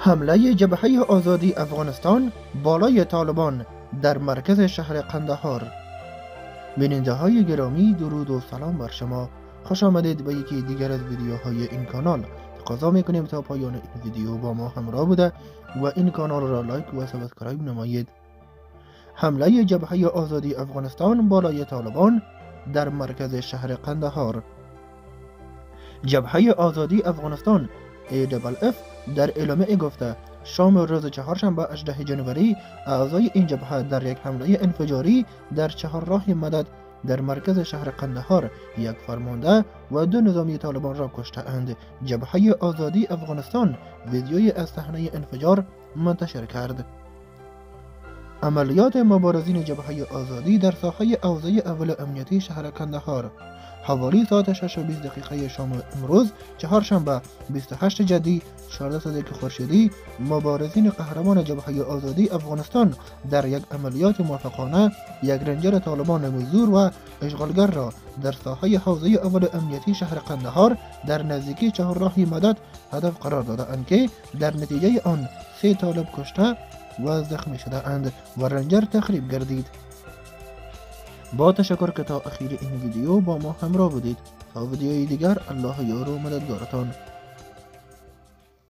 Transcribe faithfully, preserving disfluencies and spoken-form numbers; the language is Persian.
حمله جبهه آزادی افغانستان بالای طالبان در مرکز شهر قندهار. بیننده های گرامی، درود و سلام بر شما. خوش آمدید به یکی دیگر از ویدیوهای این کانال. تقاضا میکنیم تا پایان این ویدیو با ما همراه بوده و این کانال را لایک و سابسکرایب نمایید. حمله جبهه آزادی افغانستان بالای طالبان در مرکز شهر قندهار. جبهه آزادی افغانستان ای دبل اف در اعلامیه گفته شام روز چهارشنبه هجدهم جنوری اعضای این جبهه در یک حمله انفجاری در چهارراه مدد در مرکز شهر قندهار یک فرمانده و دو نظامی طالبان را کشته‌اند. جبهه آزادی افغانستان ویدیوی از صحنه انفجار منتشر کرد. عملیات مبارزین جبهه آزادی در ساحه حوزه اول امنیتی شهر قندهار. حوالی ساعت شش و بیست دقیقه شام امروز چهارشنبه بیست و هشتم جدی چهارده صدیق خورشیدی مبارزین قهرمان جبهه آزادی افغانستان در یک عملیات موفقانه یک رنجر طالبان مزدور و اشغالگر را در ساحه حوزه اول امنیتی شهر قندهار در نزدیکی چهارراه مدد هدف قرار دادند که در نتیجه آن سه طالب کشته و زخمی شده اند و رنجر تخریب گردید. با تشکر که تا اخیر این ویدیو با ما همراه بودید. تا ویدیوی دیگر الله یار و مددگارتان.